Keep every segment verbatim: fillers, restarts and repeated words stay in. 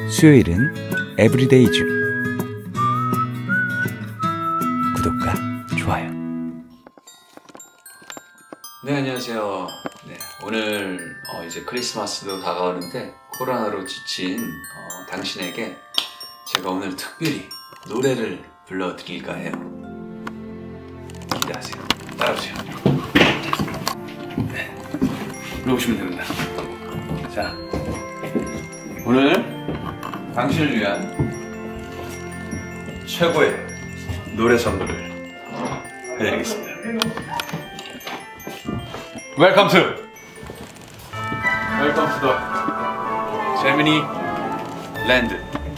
수요일은 에브리데이 중. 구독과 좋아요. 네, 안녕하세요. 네, 오늘 어, 이제 크리스마스도 다가오는데 코로나로 지친 어, 당신에게 제가 오늘 특별히 노래를 불러드릴까 해요. 기대하세요. 따라오세요. 네, 불러오시면 됩니다. 자, 오늘 당신을 위한 최고의 노래 선물을 해드리겠습니다. Welcome to Welcome to the Gemini Land.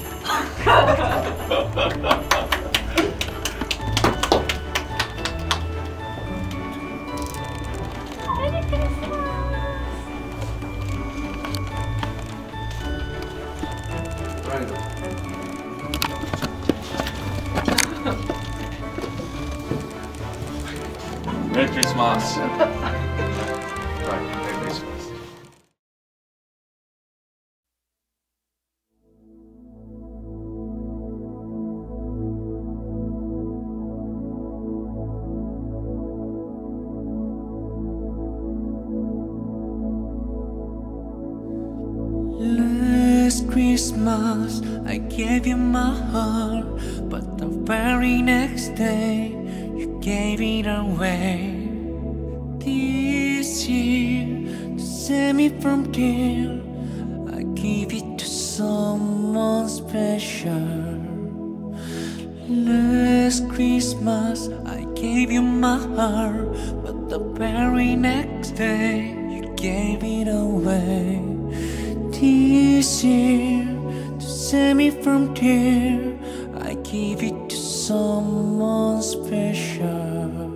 Merry Christmas. Right, Merry Christmas. Last Christmas I gave you my heart, but the very next day you gave it away. This year, to save me from guilt, I give it to someone special. Last Christmas I gave you my heart, but the very next day you gave it away. This year, to save me from tears, I give it to someone special.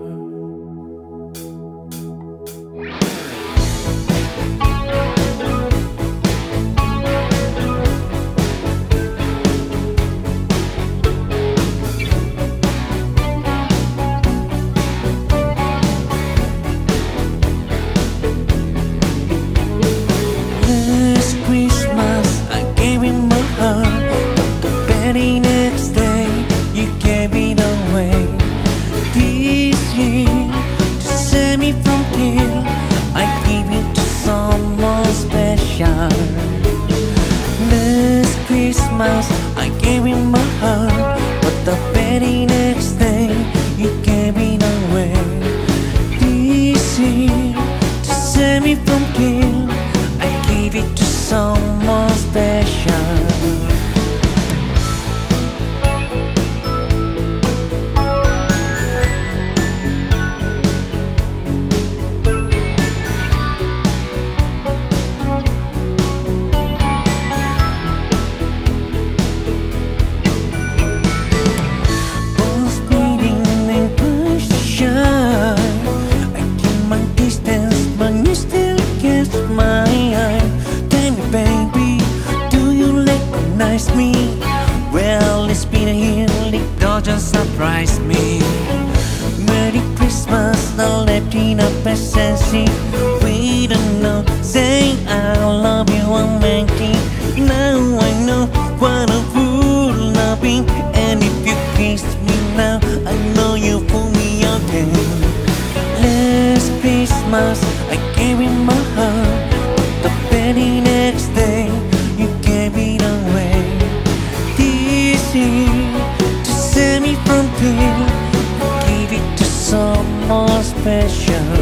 Last Christmas I gave you my heart, but the very next day you gave it away. This year, to save me from guilt, I give it to someone special. Well, it's been a year, it doesn't surprise me. Merry Christmas, I left in a present. We don't know, saying I love you, I'm empty. Now I know what a fool I've been. And if you kiss me now, I know you fool me again. Last Christmas, I gave you my heart, but the very next day, you gave it away. To save me from guilt, give it to someone special.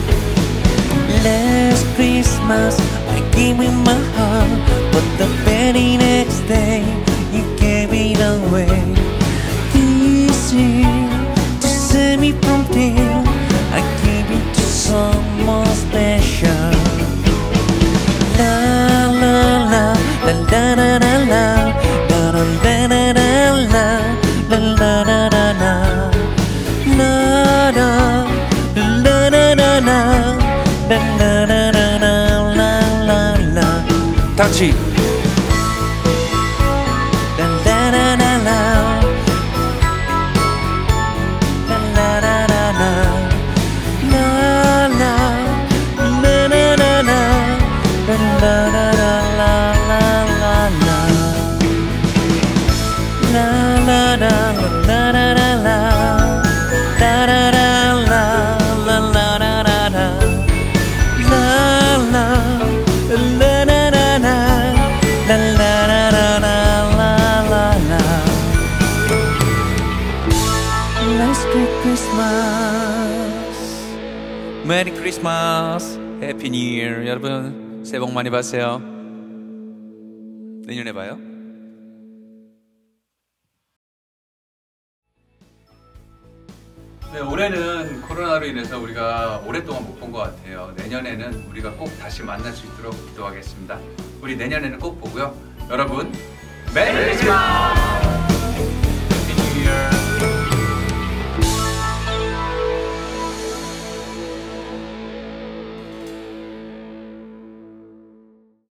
Last Christmas I gave you my heart, but the very next day you gave it away. This year, to save me from guilt, I give it to someone special. La la la la la la la la. 같이 메리 크리스마스, 해피 뉴 이어. 여러분 새해 복 많이 받으세요. 내년에 봐요. 네, 올해는 코로나로 인해서 우리가 오랫동안 못 본 것 같아요. 내년에는 우리가 꼭 다시 만날 수 있도록 기도하겠습니다. 우리 내년에는 꼭 보고요. 여러분, 메리 크리스마스!